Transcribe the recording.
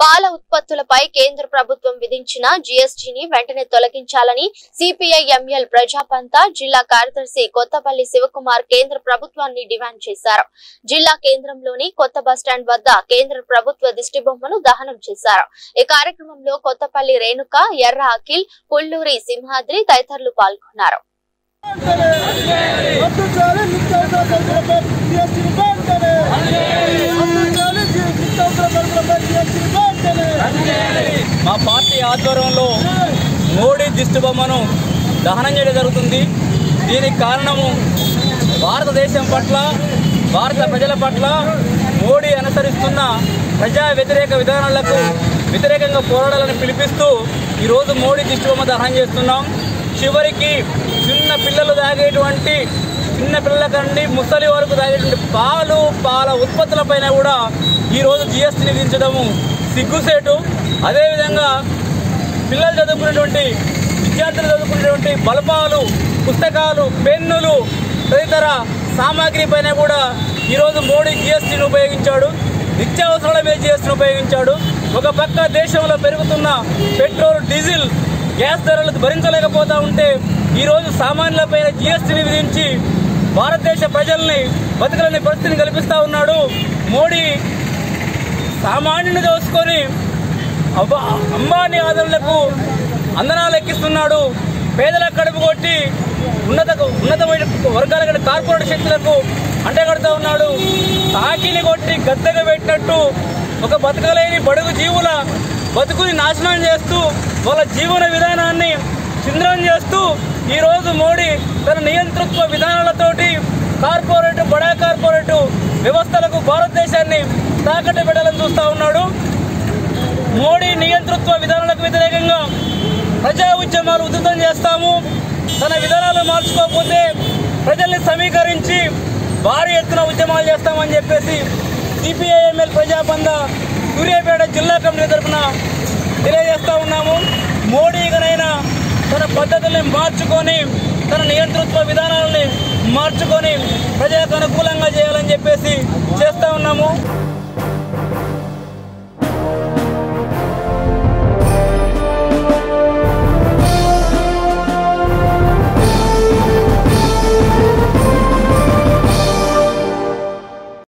పాల ఉత్పత్తులపై కేంద్ర ప్రభుత్వం విధించిన జీఎస్టీని వెంటనే తొలగించాలని సిపిఐ ఎంఎల్ ప్రజాపంత జిల్లా కార్యదర్శి కొత్తపల్లి శివకుమార్ కేంద్ర ప్రభుత్వాన్ని డిమాండ్ చేశారు. జిల్లా కేంద్రంలోని కొత్త బస్టాండ్ వద్ద కేంద్ర ప్రభుత్వ దిష్టిబొమ్మను దహనం చేశారు. ఈ కార్యక్రమంలో కొత్తపల్లి రేణుక, ఎర్ర అఖిల్, పుల్లూరి సింహాద్రి తదితరులు పాల్గొన్నారు. మా పార్టీ ఆధ్వర్యంలో మోడీ దిష్టిబొమ్మను దహనం చేయడం జరుగుతుంది. దీనికి కారణము భారతదేశం పట్ల, భారత ప్రజల పట్ల మోడీ అనుసరిస్తున్న ప్రజా వ్యతిరేక విధానాలకు వ్యతిరేకంగా పోరాడాలని పిలిపిస్తూ ఈరోజు మోడీ దిష్టిబొమ్మ దహనం చేస్తున్నాం. చివరికి చిన్న పిల్లలు తాగేటువంటి, చిన్న పిల్లల కంటే ముసలి వరకు తాగేటువంటి పాల ఉత్పత్తులపైన కూడా ఈరోజు జీఎస్టీని విధించడము సిగ్గుసేటు. అదేవిధంగా పిల్లలు చదువుకునేటువంటి, విద్యార్థులు చదువుకునేటువంటి బల్పాలు, పుస్తకాలు, పెన్నులు తదితర సామాగ్రి పైన కూడా ఈరోజు మోడీ జీఎస్టీని ఉపయోగించాడు. నిత్యావసరాల మీద జీఎస్టీని ఉపయోగించాడు. ఒక పక్క దేశంలో పెరుగుతున్న పెట్రోల్, డీజిల్, గ్యాస్ ధరలు భరించలేకపోతా ఉంటే ఈరోజు సామాన్యులపైన జీఎస్టీని విధించి భారతదేశ ప్రజల్ని బతకలేని పరిస్థితిని కల్పిస్తూ ఉన్నాడు. మోడీ సామాన్యుని దోసుకొని అంబానీ ఆదరణలకు అందనాలు ఎక్కిస్తున్నాడు. పేదల కడుపు కొట్టి ఉన్నతమైన వర్గాల కార్పొరేట్ శక్తులకు అంటగడుతూ ఉన్నాడు. తాకిని కొట్టి గద్దెగా పెట్టినట్టు ఒక బతకలేని బడుగు జీవుల బతుకుని నాశనం చేస్తూ వాళ్ళ జీవన విధానాన్ని ఛిద్రం చేస్తూ ఈరోజు మోడీ తన నియంతృత్వ విధానాలతోటి బడా కార్పొరేట్ వ్యవస్థలకు భారతదేశాన్ని తాకట్టు పెట్టాలని చూస్తూ ఉన్నాడు. మోడీ నియంతృత్వ విధానాలకు వ్యతిరేకంగా ప్రజా ఉద్యమాలు ఉధృతం చేస్తాము. తన విధానాలు మార్చుకోకపోతే ప్రజల్ని సమీకరించి భారీ ఎత్తున ఉద్యమాలు చేస్తామని చెప్పేసి సిపిఐ ఎంఎల్ ప్రజాబంధ సూర్యాపేట జిల్లా కమిటీ తరఫున తెలియజేస్తా ఉన్నాము. మోడీగానైనా తన పద్ధతుల్ని మార్చుకొని, తన నియంతృత్వ విధానాలని మార్చుకొని ప్రజలకు అనుకూలంగా చేయాలని చెప్పేసి చేస్తా ఉన్నాము.